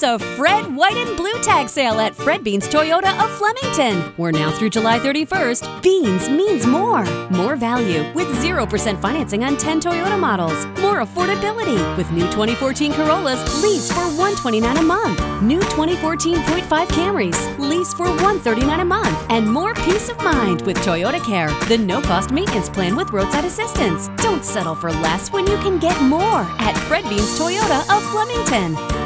It's a Fred White and Blue Tag sale at Fred Beans Toyota of Flemington. We're now through July 31st. Beans means more. More value with 0% financing on 10 Toyota models. More affordability with new 2014 Corollas lease for $129 a month. New 2014.5 Camrys lease for $139 a month. And more peace of mind with Toyota Care, the no-cost maintenance plan with roadside assistance. Don't settle for less when you can get more at Fred Beans Toyota of Flemington.